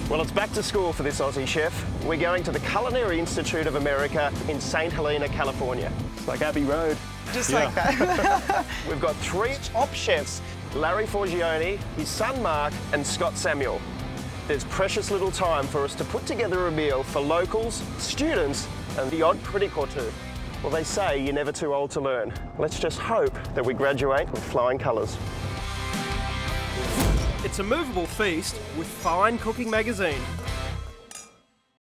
Well, it's back to school for this Aussie chef. We're going to the Culinary Institute of America in St. Helena, California. It's like Abbey Road. Just like that. We've got 3 top chefs, Larry Forgione, his son Marc, and Scott Samuel. There's precious little time for us to put together a meal for locals, students, and the odd critic or two. Well, they say you're never too old to learn. Let's just hope that we graduate with flying colours. It's a movable feast with Fine Cooking magazine.